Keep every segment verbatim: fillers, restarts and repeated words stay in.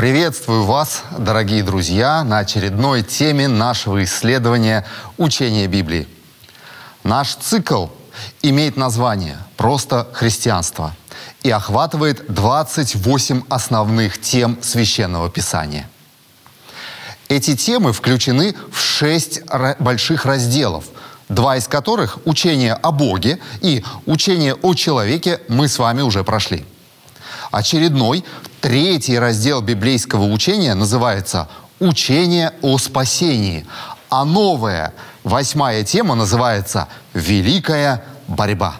Приветствую вас, дорогие друзья, на очередной теме нашего исследования учения Библии. Наш цикл имеет название «Просто христианство» и охватывает двадцать восемь основных тем Священного Писания. Эти темы включены в шесть больших разделов, два из которых – учение о Боге и учение о человеке – мы с вами уже прошли. Очередной, третий раздел библейского учения называется «Учение о спасении», а новая, восьмая тема называется «Великая борьба».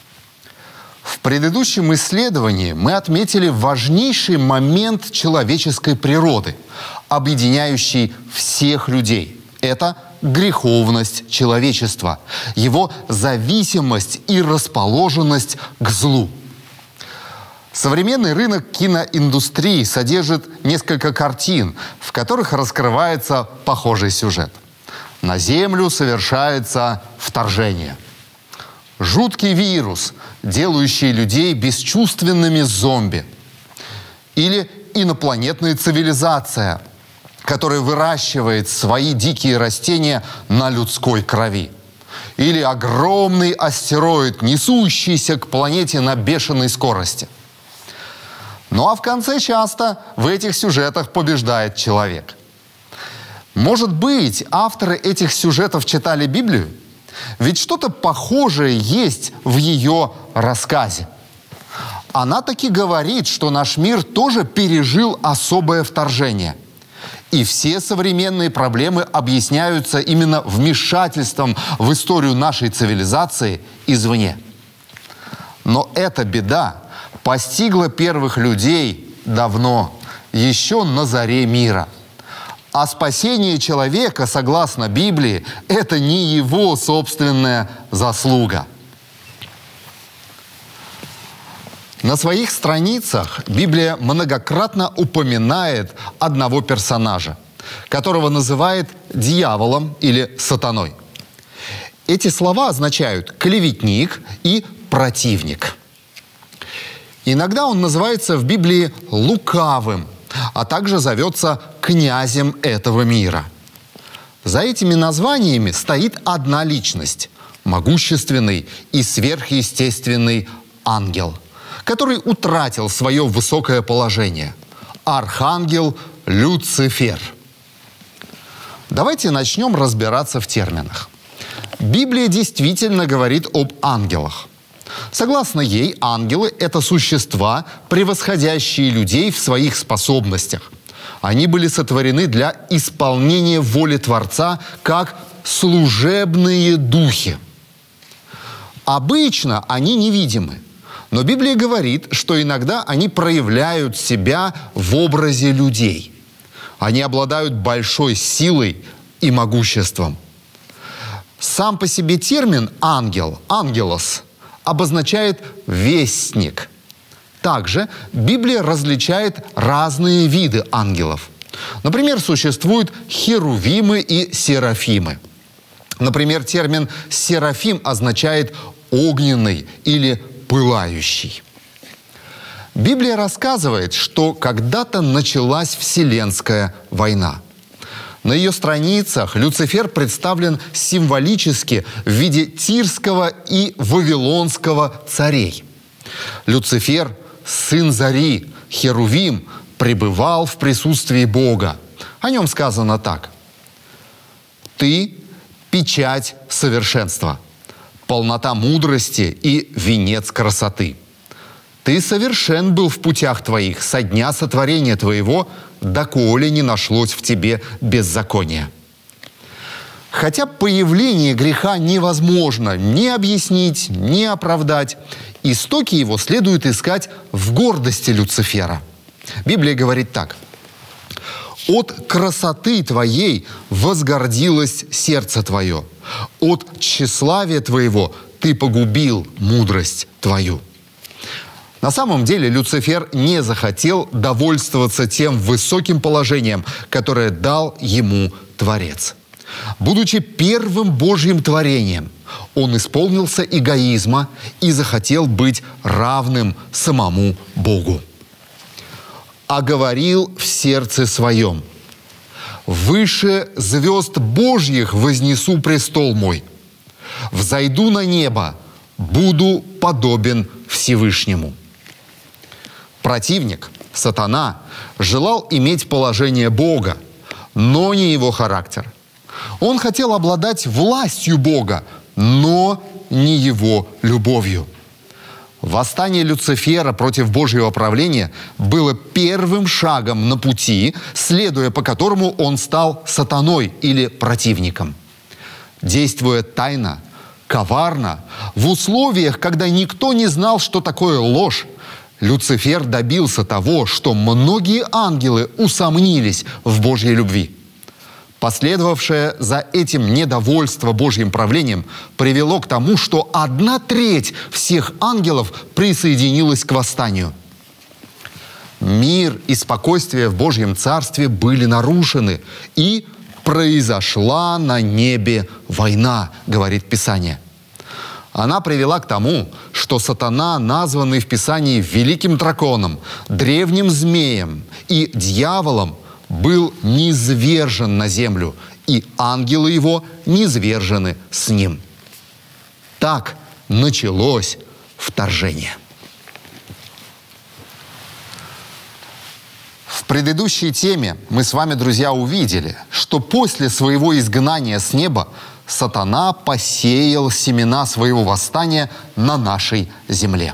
В предыдущем исследовании мы отметили важнейший момент человеческой природы, объединяющий всех людей. Это греховность человечества, его зависимость и расположенность к злу. Современный рынок киноиндустрии содержит несколько картин, в которых раскрывается похожий сюжет. На Землю совершается вторжение. Жуткий вирус, делающий людей бесчувственными зомби. Или инопланетная цивилизация, которая выращивает свои дикие растения на людской крови. Или огромный астероид, несущийся к планете на бешеной скорости. Ну а в конце часто в этих сюжетах побеждает человек. Может быть, авторы этих сюжетов читали Библию? Ведь что-то похожее есть в ее рассказе. Она таки говорит, что наш мир тоже пережил особое вторжение. И все современные проблемы объясняются именно вмешательством в историю нашей цивилизации извне. Но эта беда постигла первых людей давно, еще на заре мира. А спасение человека, согласно Библии, это не его собственная заслуга. На своих страницах Библия многократно упоминает одного персонажа, которого называет дьяволом или сатаной. Эти слова означают «клеветник» и «противник». Иногда он называется в Библии лукавым, а также зовется князем этого мира. За этими названиями стоит одна личность – могущественный и сверхъестественный ангел, который утратил свое высокое положение – архангел Люцифер. Давайте начнем разбираться в терминах. Библия действительно говорит об ангелах. Согласно ей, ангелы – это существа, превосходящие людей в своих способностях. Они были сотворены для исполнения воли Творца как служебные духи. Обычно они невидимы, но Библия говорит, что иногда они проявляют себя в образе людей. Они обладают большой силой и могуществом. Сам по себе термин «ангел» – «ангелос» обозначает «вестник». Также Библия различает разные виды ангелов. Например, существуют херувимы и серафимы. Например, термин «серафим» означает «огненный» или «пылающий». Библия рассказывает, что когда-то началась Вселенская война. На ее страницах Люцифер представлен символически в виде тирского и вавилонского царей. Люцифер, сын Зари, херувим, пребывал в присутствии Бога. О нем сказано так: «Ты – печать совершенства, полнота мудрости и венец красоты. Ты совершен был в путях твоих со дня сотворения твоего, доколе не нашлось в тебе беззакония». Хотя появление греха невозможно ни объяснить, ни оправдать, истоки его следует искать в гордости Люцифера. Библия говорит так: «От красоты твоей возгордилось сердце твое, от тщеславия твоего ты погубил мудрость твою». На самом деле Люцифер не захотел довольствоваться тем высоким положением, которое дал ему Творец. Будучи первым Божьим творением, он исполнился эгоизма и захотел быть равным самому Богу. а говорил в сердце своем: «Выше звезд Божьих вознесу престол мой. Взойду на небо, буду подобен Всевышнему». Противник, сатана, желал иметь положение Бога, но не его характер. Он хотел обладать властью Бога, но не его любовью. Восстание Люцифера против Божьего правления было первым шагом на пути, следуя по которому он стал сатаной или противником. Действуя тайно, коварно, в условиях, когда никто не знал, что такое ложь, Люцифер добился того, что многие ангелы усомнились в Божьей любви. Последовавшее за этим недовольство Божьим правлением привело к тому, что одна треть всех ангелов присоединилась к восстанию. Мир и спокойствие в Божьем Царстве были нарушены, и произошла на небе война, говорит Писание. Она привела к тому, что сатана, названный в Писании великим драконом, древним змеем и дьяволом, был низвержен на землю, и ангелы его низвержены с ним. Так началось вторжение. В предыдущей теме мы с вами, друзья, увидели, что после своего изгнания с неба сатана посеял семена своего восстания на нашей земле.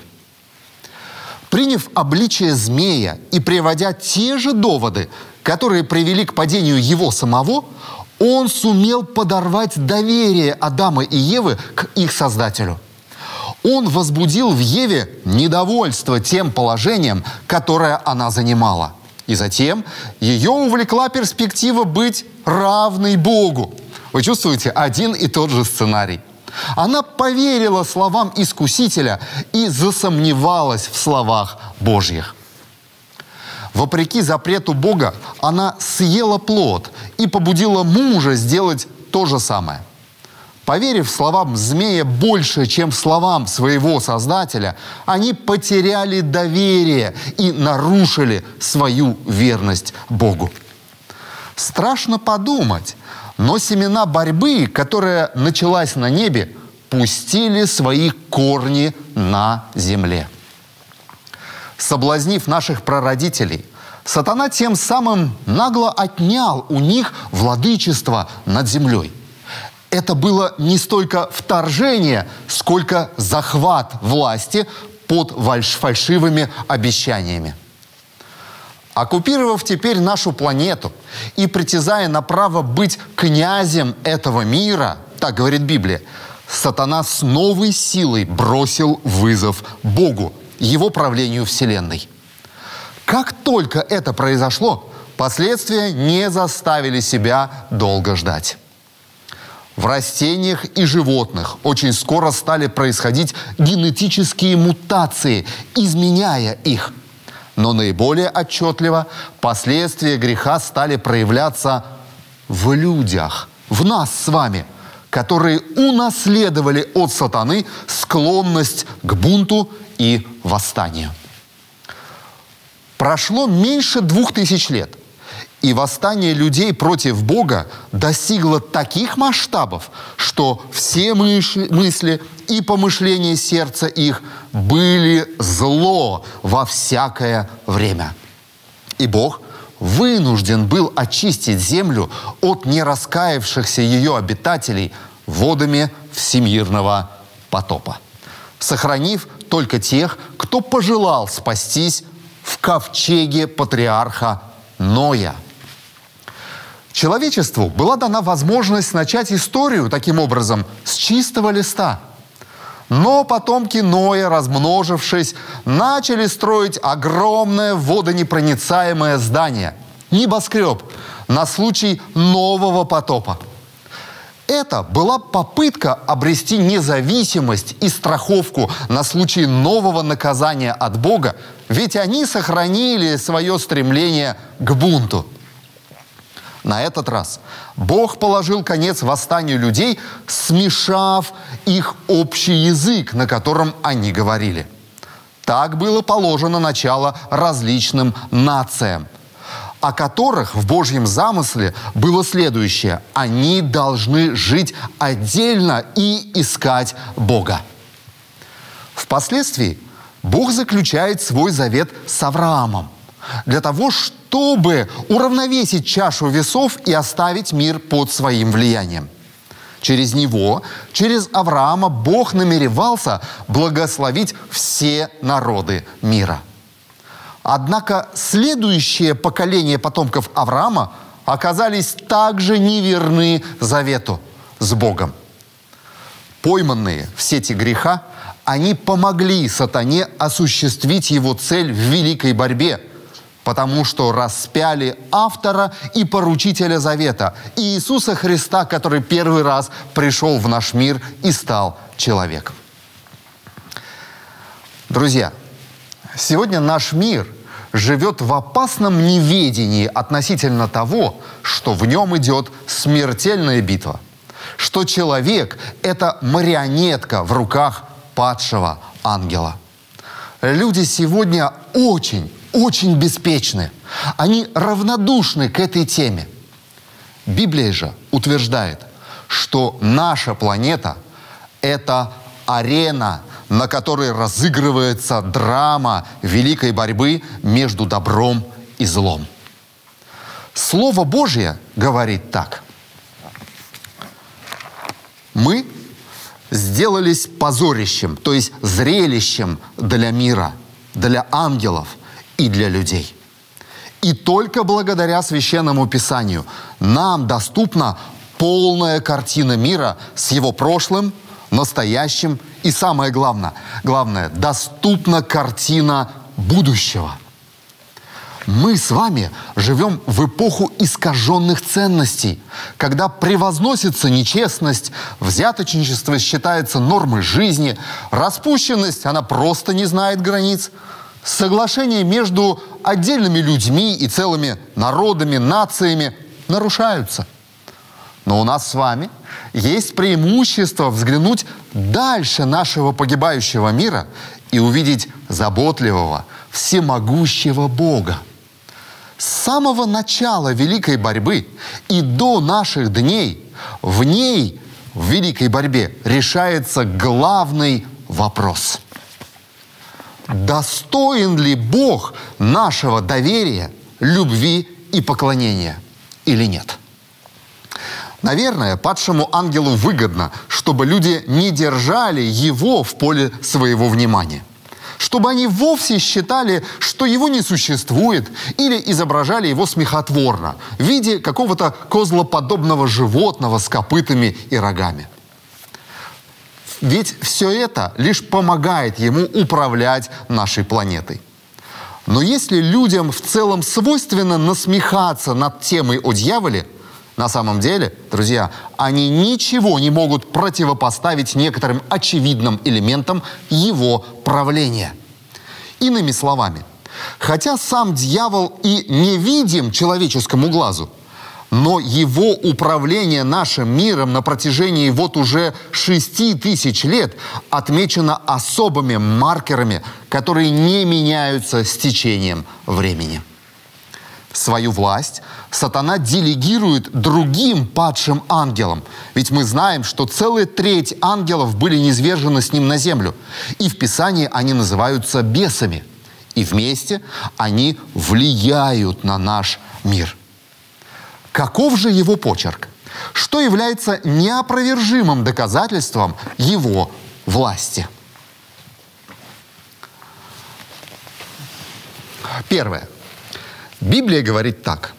Приняв обличие змея и приводя те же доводы, которые привели к падению его самого, он сумел подорвать доверие Адама и Евы к их Создателю. Он возбудил в Еве недовольство тем положением, которое она занимала. И затем ее увлекла перспектива быть равной Богу. Вы чувствуете, один и тот же сценарий. Она поверила словам Искусителя и засомневалась в словах Божьих. Вопреки запрету Бога, она съела плод и побудила мужа сделать то же самое. Поверив словам змея больше, чем словам своего Создателя, они потеряли доверие и нарушили свою верность Богу. Страшно подумать, но семена борьбы, которая началась на небе, пустили свои корни на земле. Соблазнив наших прародителей, сатана тем самым нагло отнял у них владычество над землей. Это было не столько вторжение, сколько захват власти под фальшивыми обещаниями. Оккупировав теперь нашу планету и притязая на право быть князем этого мира, так говорит Библия, сатана с новой силой бросил вызов Богу, его правлению Вселенной. Как только это произошло, последствия не заставили себя долго ждать. В растениях и животных очень скоро стали происходить генетические мутации, изменяя их. Но наиболее отчетливо последствия греха стали проявляться в людях, в нас с вами, которые унаследовали от сатаны склонность к бунту и восстанию. Прошло меньше двух тысяч лет, и восстание людей против Бога достигло таких масштабов, что все мысли и помышления сердца их были зло во всякое время. И Бог вынужден был очистить землю от нераскаявшихся ее обитателей водами всемирного потопа, сохранив только тех, кто пожелал спастись в ковчеге патриарха Ноя. Человечеству была дана возможность начать историю таким образом с чистого листа. Но потомки Ноя, размножившись, начали строить огромное водонепроницаемое здание, небоскреб, на случай нового потопа. Это была попытка обрести независимость и страховку на случай нового наказания от Бога, ведь они сохранили свое стремление к бунту. На этот раз Бог положил конец восстанию людей, смешав их общий язык, на котором они говорили. Так было положено начало различным нациям, о которых в Божьем замысле было следующее: они должны жить отдельно и искать Бога. Впоследствии Бог заключает свой завет с Авраамом для того, чтобы уравновесить чашу весов и оставить мир под своим влиянием. Через него, через Авраама, Бог намеревался благословить все народы мира. Однако следующее поколение потомков Авраама оказались также неверны завету с Богом. Пойманные в сети греха, они помогли сатане осуществить его цель в великой борьбе, потому что распяли автора и поручителя завета, Иисуса Христа, который первый раз пришел в наш мир и стал человеком. Друзья, сегодня наш мир живет в опасном неведении относительно того, что в нем идет смертельная битва, что человек – это марионетка в руках падшего ангела. Люди сегодня очень, очень беспечны. Они равнодушны к этой теме. Библия же утверждает, что наша планета – это арена, на которой разыгрывается драма великой борьбы между добром и злом. Слово Божье говорит так: мы сделались позорищем, то есть зрелищем для мира, для ангелов и для людей. И только благодаря Священному Писанию нам доступна полная картина мира с его прошлым, настоящим и, самое главное, главное, доступна картина будущего. Мы с вами живем в эпоху искаженных ценностей, когда превозносится нечестность, взяточничество считается нормой жизни, распущенность, она просто не знает границ, соглашения между отдельными людьми и целыми народами, нациями нарушаются. Но у нас с вами есть преимущество взглянуть дальше нашего погибающего мира и увидеть заботливого, всемогущего Бога. С самого начала великой борьбы и до наших дней в ней, в великой борьбе, решается главный вопрос: достоин ли Бог нашего доверия, любви и поклонения или нет? Наверное, падшему ангелу выгодно, чтобы люди не держали его в поле своего внимания, чтобы они вовсе считали, что его не существует, или изображали его смехотворно в виде какого-то козлоподобного животного с копытами и рогами. Ведь все это лишь помогает ему управлять нашей планетой. Но если людям в целом свойственно насмехаться над темой о дьяволе, на самом деле, друзья, они ничего не могут противопоставить некоторым очевидным элементам его правления. Иными словами, хотя сам дьявол и не видим человеческому глазу, но его управление нашим миром на протяжении вот уже шести тысяч лет отмечено особыми маркерами, которые не меняются с течением времени. Свою власть сатана делегирует другим падшим ангелам. Ведь мы знаем, что целая треть ангелов были низвержены с ним на землю. И в Писании они называются бесами. И вместе они влияют на наш мир. Каков же его почерк? Что является неопровержимым доказательством его власти? Первое. Библия говорит так: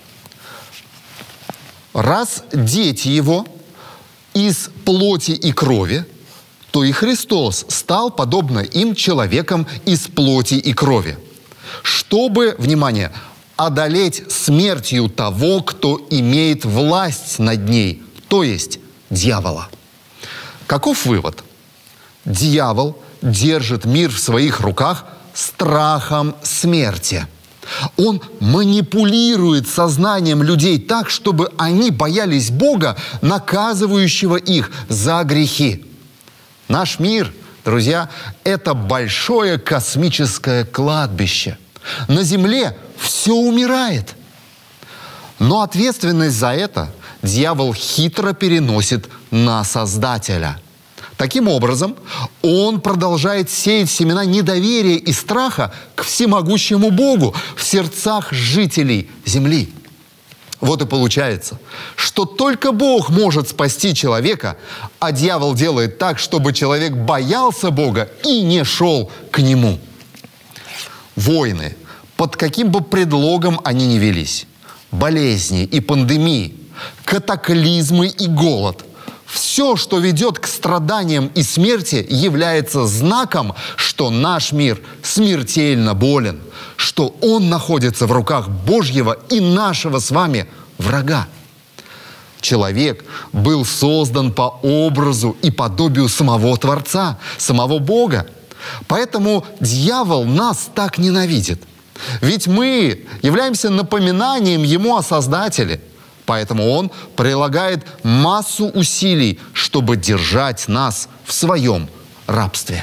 раз дети его из плоти и крови, то и Христос стал, подобно им, человеком из плоти и крови, чтобы, внимание, одолеть смертью того, кто имеет власть над ней, то есть дьявола. Каков вывод? Дьявол держит мир в своих руках страхом смерти. Он манипулирует сознанием людей так, чтобы они боялись Бога, наказывающего их за грехи. Наш мир друзья, это большое космическое кладбище. На Земле все умирает. Но ответственность за это дьявол хитро переносит на Создателя. Таким образом, он продолжает сеять семена недоверия и страха к всемогущему Богу в сердцах жителей Земли. Вот и получается, что только Бог может спасти человека, а дьявол делает так, чтобы человек боялся Бога и не шел к Нему. Войны, под каким бы предлогом они ни велись, болезни и пандемии, катаклизмы и голод – все, что ведет к страданиям и смерти, является знаком, что наш мир смертельно болен, что он находится в руках Божьего и нашего с вами врага. Человек был создан по образу и подобию самого Творца, самого Бога. Поэтому дьявол нас так ненавидит. Ведь мы являемся напоминанием ему о Создателе. Поэтому он прилагает массу усилий, чтобы держать нас в своем рабстве.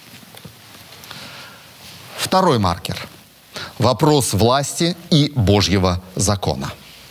Второй маркер. Вопрос власти и Божьего закона.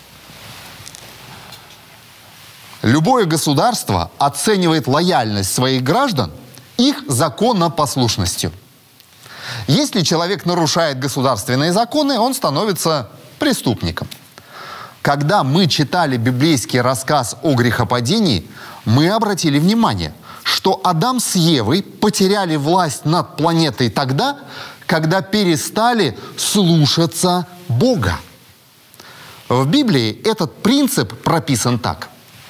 Любое государство оценивает лояльность своих граждан их законопослушностью. Если человек нарушает государственные законы, он становится преступником. Когда мы читали библейский рассказ о грехопадении, мы обратили внимание, что Адам с Евой потеряли власть над планетой тогда, когда перестали слушаться Бога. В Библии этот принцип прописан так.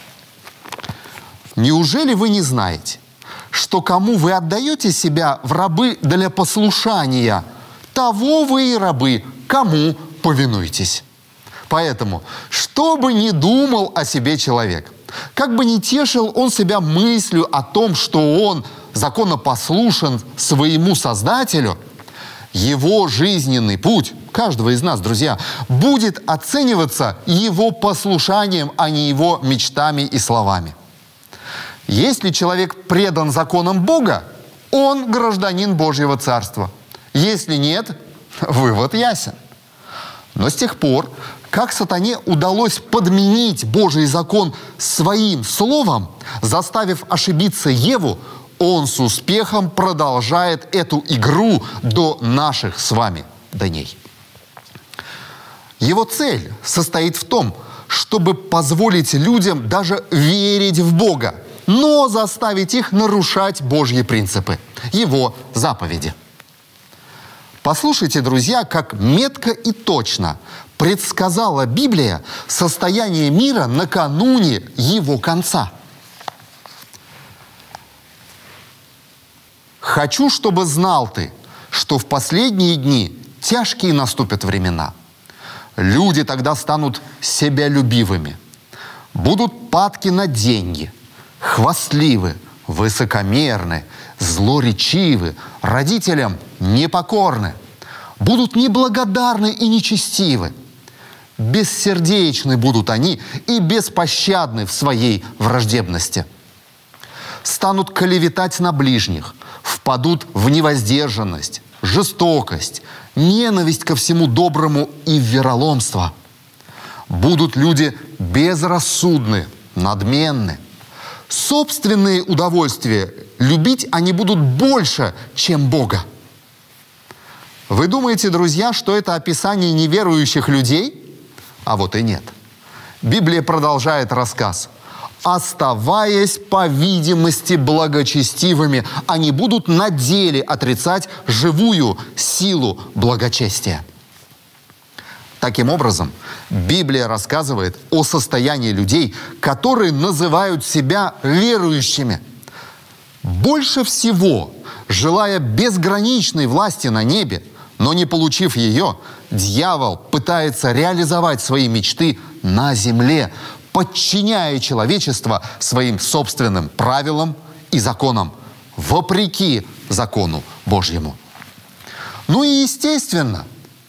Неужели вы не знаете, что кому вы отдаете себя в рабы для послушания, того вы и рабы, кому повинуетесь? Поэтому, что бы ни думал о себе человек, как бы ни тешил он себя мыслью о том, что он законопослушен своему Создателю, его жизненный путь, каждого из нас, друзья, будет оцениваться его послушанием, а не его мечтами и словами. Если человек предан законам Бога, он гражданин Божьего Царства. Если нет, вывод ясен. Но с тех пор, как сатане удалось подменить Божий закон своим словом, заставив ошибиться Еву, он с успехом продолжает эту игру до наших с вами дней. Его цель состоит в том, чтобы позволить людям даже верить в Бога, но заставить их нарушать Божьи принципы, Его заповеди. Послушайте, друзья, как метко и точно предсказала Библия состояние мира накануне его конца. «Хочу, чтобы знал ты, что в последние дни тяжкие наступят времена. Люди тогда станут себялюбивыми, будут падки на деньги, хвастливы, высокомерны, злоречивы, родителям непокорны, будут неблагодарны и нечестивы. Бессердечны будут они и беспощадны в своей враждебности. Станут клеветать на ближних, впадут в невоздержанность, жестокость, ненависть ко всему доброму и вероломство. Будут люди безрассудны, надменны. Собственные удовольствия любить они будут больше, чем Бога». Вы думаете, друзья, что это описание неверующих людей? А вот и нет. Библия продолжает рассказ. «Оставаясь, по видимости, благочестивыми, они будут на деле отрицать живую силу благочестия». Таким образом, Библия рассказывает о состоянии людей, которые называют себя верующими. Больше всего, желая безграничной власти на небе, но не получив ее, дьявол пытается реализовать свои мечты на земле, подчиняя человечество своим собственным правилам и законам, вопреки закону Божьему. Ну и естественно,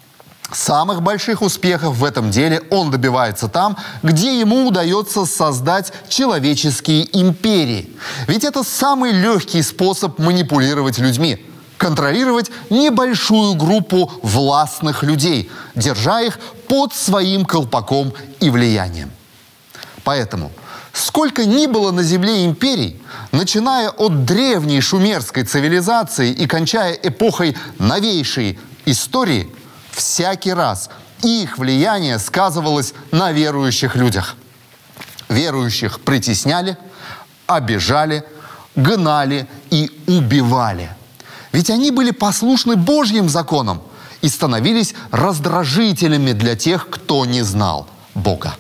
Самых больших успехов в этом деле он добивается там, где ему удается создать человеческие империи. Ведь это самый легкий способ манипулировать людьми, контролировать небольшую группу властных людей, держа их под своим колпаком и влиянием. Поэтому, сколько ни было на Земле империй, начиная от древней шумерской цивилизации и кончая эпохой новейшей истории, всякий раз их влияние сказывалось на верующих людях. Верующих притесняли, обижали, гнали и убивали. Ведь они были послушны Божьим законам и становились раздражителями для тех, кто не знал Бога.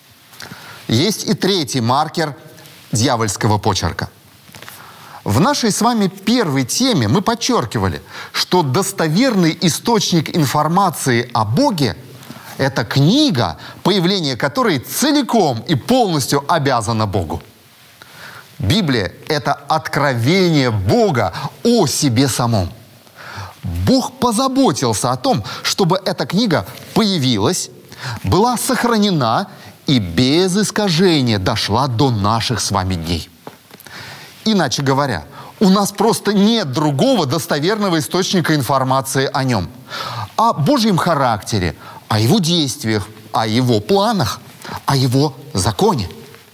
Есть и третий маркер дьявольского почерка. В нашей с вами первой теме мы подчеркивали, что достоверный источник информации о Боге – это книга, появление которой целиком и полностью обязана Богу. Библия – это откровение Бога о себе самом. Бог позаботился о том, чтобы эта книга появилась, была сохранена и без искажения дошла до наших с вами дней. Иначе говоря, у нас просто нет другого достоверного источника информации о нем. О Божьем характере, о его действиях, о его планах, о его законе.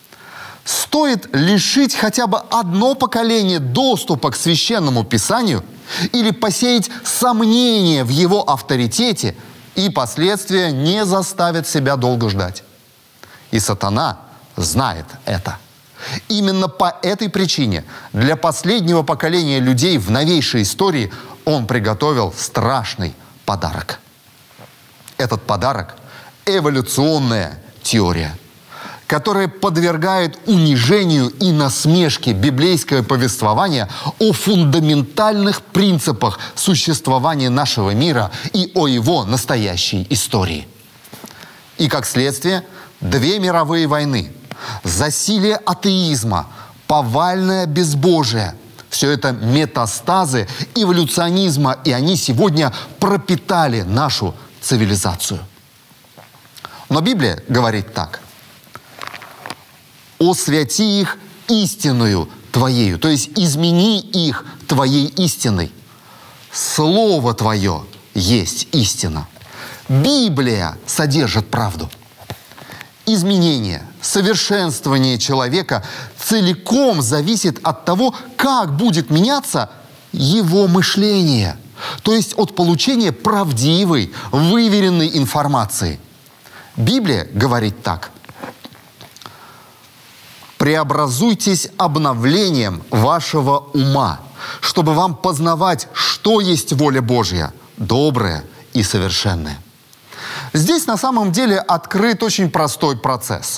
Стоит лишить хотя бы одно поколение доступа к Священному Писанию или посеять сомнения в его авторитете, и последствия не заставят себя долго ждать. И сатана знает это. Именно по этой причине для последнего поколения людей в новейшей истории он приготовил страшный подарок. Этот подарок – эволюционная теория, которая подвергает унижению и насмешке библейское повествование о фундаментальных принципах существования нашего мира и о его настоящей истории. И, как следствие, две мировые войны, засилие атеизма, повальное безбожие – все это метастазы эволюционизма, и они сегодня пропитали нашу цивилизацию. Но Библия говорит так: «Освяти их истинную Твоею», то есть измени их Твоей истиной. Слово Твое есть истина. Библия содержит правду. Изменение, совершенствование человека целиком зависит от того, как будет меняться его мышление, то есть от получения правдивой, выверенной информации. Библия говорит так: «Преобразуйтесь обновлением вашего ума, чтобы вам познавать, что есть воля Божья, добрая и совершенная». Здесь на самом деле открыт очень простой процесс.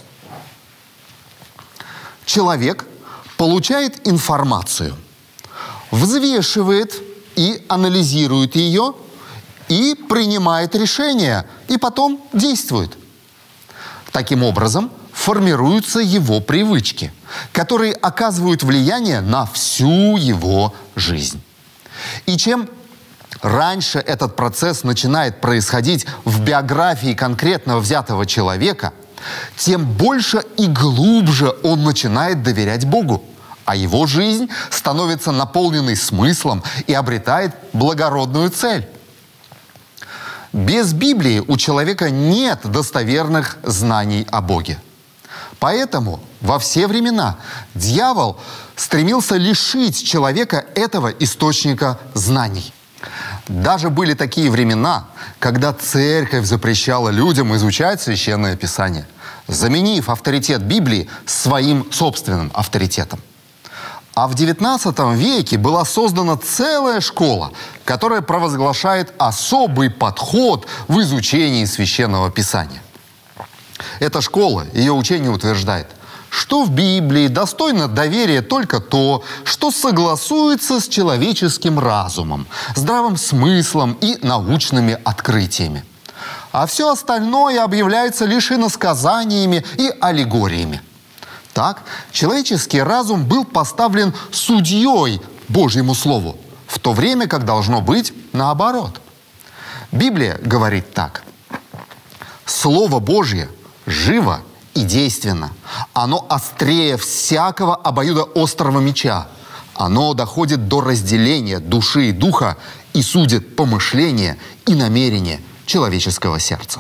Человек получает информацию, взвешивает и анализирует ее, и принимает решение, и потом действует. Таким образом, формируются его привычки, которые оказывают влияние на всю его жизнь. И чем раньше этот процесс начинает происходить в биографии конкретного взятого человека, тем больше и глубже он начинает доверять Богу, а его жизнь становится наполненной смыслом и обретает благородную цель. Без Библии у человека нет достоверных знаний о Боге. Поэтому во все времена дьявол стремился лишить человека этого источника знаний. Даже были такие времена, когда церковь запрещала людям изучать Священное Писание, заменив авторитет Библии своим собственным авторитетом. А в девятнадцатом веке была создана целая школа, которая провозглашает особый подход в изучении Священного Писания. Эта школа, ее учение утверждает, что в Библии достойно доверия только то, что согласуется с человеческим разумом, здравым смыслом и научными открытиями. А все остальное объявляется лишь иносказаниями и аллегориями. Так, человеческий разум был поставлен судьей Божьему Слову, в то время как должно быть наоборот. Библия говорит так. Слово Божье живо и действенно. Оно острее всякого обоюдоострого меча. Оно доходит до разделения души и духа и судит помышления и намерения человеческого сердца.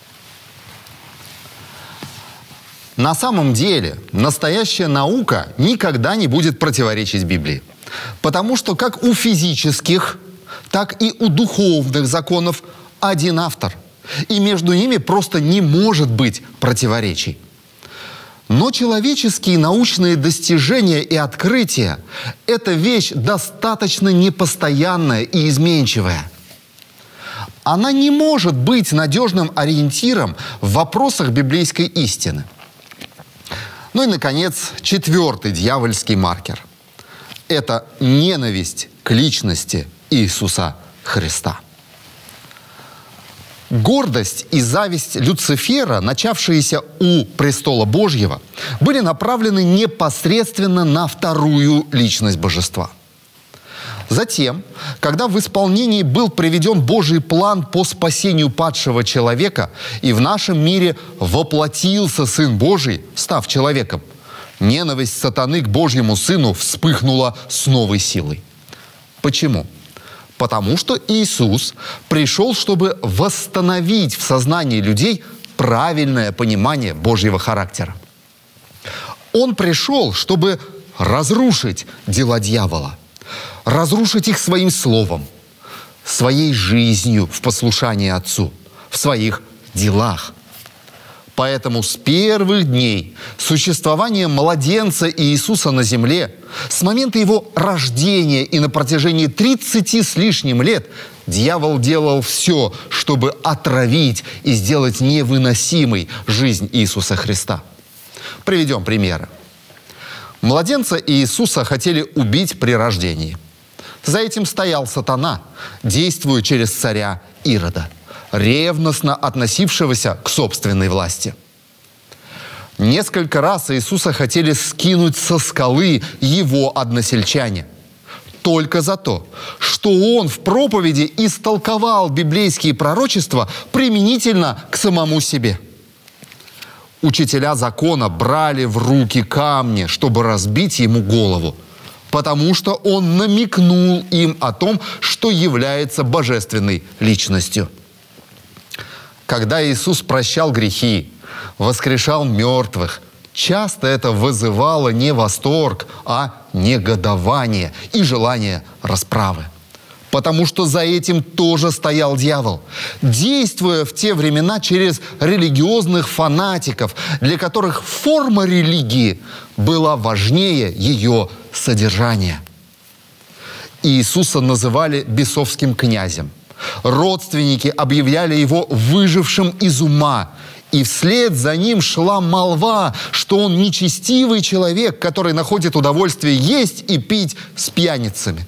На самом деле, настоящая наука никогда не будет противоречить Библии. Потому что как у физических, так и у духовных законов один автор. И между ними просто не может быть противоречий. Но человеческие научные достижения и открытия – это вещь достаточно непостоянная и изменчивая. Она не может быть надежным ориентиром в вопросах библейской истины. Ну и, наконец, четвертый дьявольский маркер – это ненависть к личности Иисуса Христа. Гордость и зависть Люцифера, начавшиеся у престола Божьего, были направлены непосредственно на вторую личность Божества. Затем, когда в исполнении был приведен Божий план по спасению падшего человека, и в нашем мире воплотился Сын Божий, став человеком, ненависть сатаны к Божьему Сыну вспыхнула с новой силой. Почему? Потому что Иисус пришел, чтобы восстановить в сознании людей правильное понимание Божьего характера. Он пришел, чтобы разрушить дела дьявола, разрушить их своим словом, своей жизнью в послушании Отцу, в своих делах. Поэтому с первых дней существования младенца Иисуса на земле, с момента его рождения и на протяжении тридцати с лишним лет, дьявол делал все, чтобы отравить и сделать невыносимой жизнь Иисуса Христа. Приведем примеры. Младенца Иисуса хотели убить при рождении. За этим стоял сатана, действуя через царя Ирода, ревностно относившегося к собственной власти. Несколько раз Иисуса хотели скинуть со скалы его односельчане. Только за то, что он в проповеди истолковал библейские пророчества применительно к самому себе. Учителя закона брали в руки камни, чтобы разбить ему голову, потому что он намекнул им о том, что является божественной личностью. Когда Иисус прощал грехи, воскрешал мертвых, часто это вызывало не восторг, а негодование и желание расправы. Потому что за этим тоже стоял дьявол, действуя в те времена через религиозных фанатиков, для которых форма религии была важнее ее содержания. Иисуса называли бесовским князем. Родственники объявляли его выжившим из ума, и вслед за ним шла молва, что он нечестивый человек, который находит удовольствие есть и пить с пьяницами.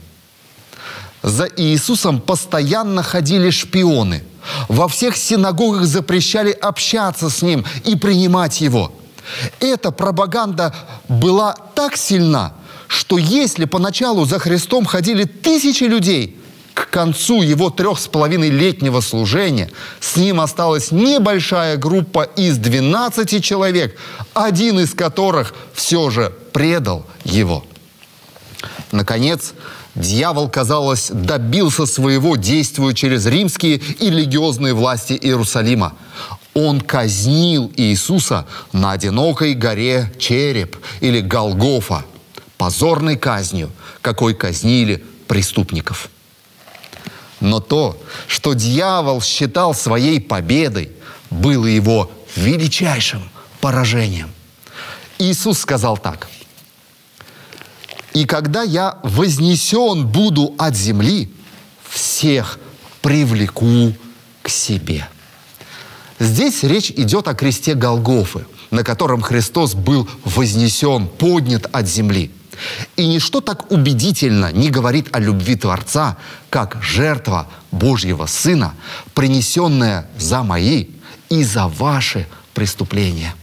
За Иисусом постоянно ходили шпионы. Во всех синагогах запрещали общаться с ним и принимать его. Эта пропаганда была так сильна, что если поначалу за Христом ходили тысячи людей, к концу его трех с половиной летнего служения с ним осталась небольшая группа из двенадцати человек, один из которых все же предал его. Наконец, дьявол, казалось, добился своего, действуя через римские и религиозные власти Иерусалима. Он казнил Иисуса на одинокой горе Череп или Голгофа, позорной казнью, какой казнили преступников. Но то, что дьявол считал своей победой, было его величайшим поражением. Иисус сказал так: «И когда я вознесен буду от земли, всех привлеку к себе». Здесь речь идет о кресте Голгофы, на котором Христос был вознесен, поднят от земли. И ничто так убедительно не говорит о любви Творца, как жертва Божьего Сына, принесенная за мои и за ваши преступления.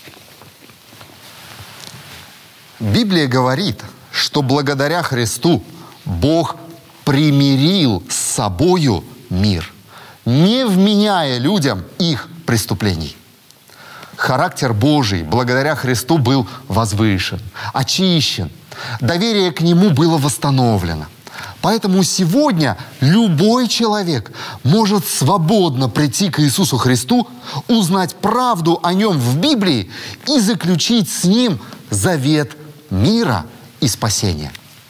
Библия говорит, что благодаря Христу Бог примирил с собою мир, не вменяя людям их преступлений. Характер Божий благодаря Христу был возвышен, очищен. Доверие к Нему было восстановлено. Поэтому сегодня любой человек может свободно прийти к Иисусу Христу, узнать правду о Нем в Библии и заключить с Ним завет мира и спасения.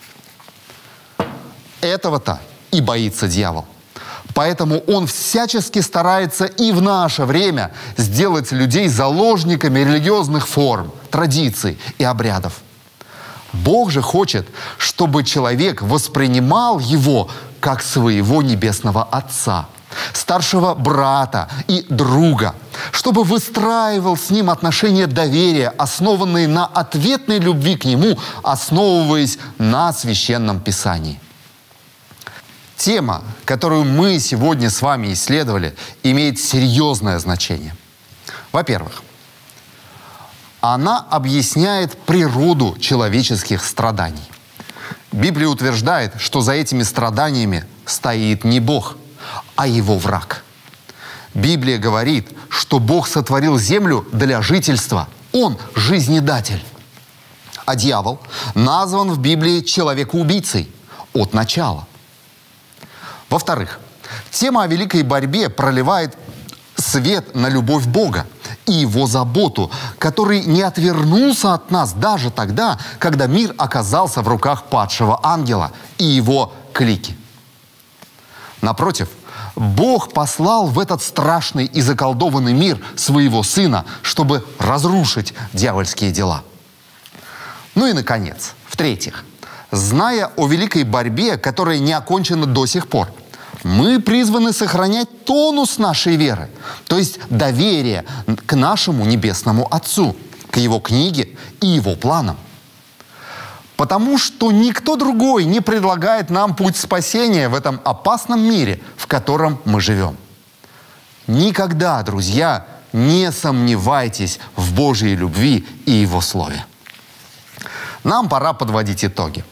Этого-то и боится дьявол. Поэтому он всячески старается и в наше время сделать людей заложниками религиозных форм, традиций и обрядов. Бог же хочет, чтобы человек воспринимал его как своего небесного Отца, старшего брата и друга, чтобы выстраивал с ним отношения доверия, основанные на ответной любви к нему, основываясь на Священном Писании. Тема, которую мы сегодня с вами исследовали, имеет серьезное значение. Во-первых, она объясняет природу человеческих страданий. Библия утверждает, что за этими страданиями стоит не Бог, а его враг. Библия говорит, что Бог сотворил землю для жительства. Он – жизнедатель. А дьявол назван в Библии человекоубийцей от начала. Во-вторых, тема о великой борьбе проливает свет на любовь Бога и Его заботу, который не отвернулся от нас даже тогда, когда мир оказался в руках падшего ангела и его клики. Напротив, Бог послал в этот страшный и заколдованный мир своего Сына, чтобы разрушить дьявольские дела. Ну и, наконец, в-третьих, зная о великой борьбе, которая не окончена до сих пор, мы призваны сохранять тонус нашей веры, то есть доверие к нашему Небесному Отцу, к Его книге и Его планам. Потому что никто другой не предлагает нам путь спасения в этом опасном мире, в котором мы живем. Никогда, друзья, не сомневайтесь в Божьей любви и Его Слове. Нам пора подводить итоги.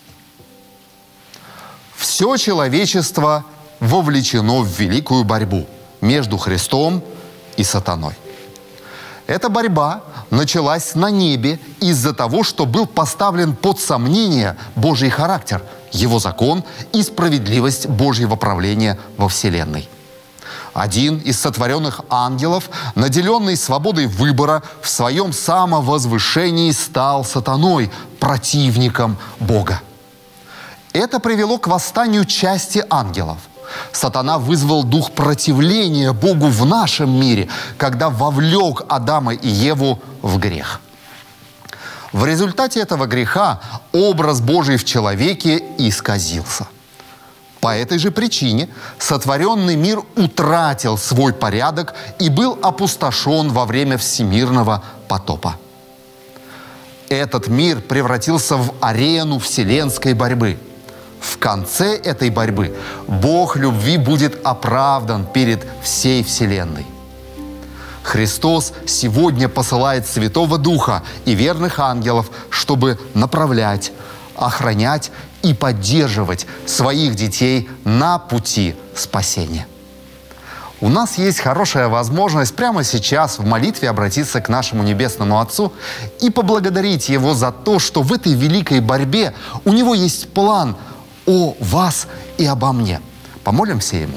Все человечество вовлечено в великую борьбу между Христом и сатаной. Эта борьба началась на небе из-за того, что был поставлен под сомнение Божий характер, Его закон и справедливость Божьего правления во Вселенной. Один из сотворенных ангелов, наделенный свободой выбора, в своем самовозвышении стал сатаной, противником Бога. Это привело к восстанию части ангелов. Сатана вызвал дух противления Богу в нашем мире, когда вовлек Адама и Еву в грех. В результате этого греха образ Божий в человеке исказился. По этой же причине сотворенный мир утратил свой порядок и был опустошен во время всемирного потопа. Этот мир превратился в арену вселенской борьбы. В конце этой борьбы Бог любви будет оправдан перед всей Вселенной. Христос сегодня посылает Святого Духа и верных ангелов, чтобы направлять, охранять и поддерживать своих детей на пути спасения. У нас есть хорошая возможность прямо сейчас в молитве обратиться к нашему Небесному Отцу и поблагодарить Его за то, что в этой великой борьбе у Него есть план о вас и обо мне. Помолимся Ему.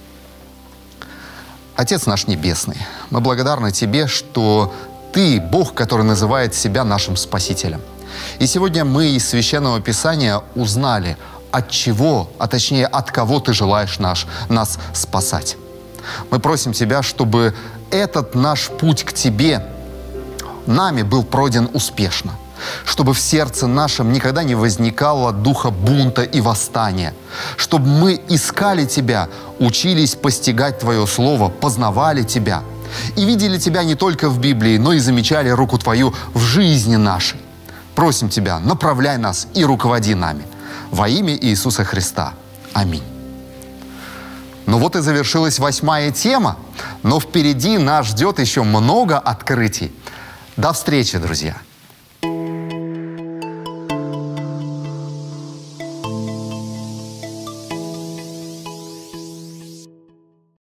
Отец наш Небесный, мы благодарны Тебе, что Ты Бог, который называет себя нашим Спасителем. И сегодня мы из Священного Писания узнали, от чего, а точнее от кого Ты желаешь наш, нас спасать. Мы просим Тебя, чтобы этот наш путь к Тебе нами был пройден успешно, чтобы в сердце нашем никогда не возникало духа бунта и восстания, чтобы мы искали Тебя, учились постигать Твое Слово, познавали Тебя и видели Тебя не только в Библии, но и замечали руку Твою в жизни нашей. Просим Тебя, направляй нас и руководи нами. Во имя Иисуса Христа. Аминь. Ну вот и завершилась восьмая тема, но впереди нас ждет еще много открытий. До встречи, друзья!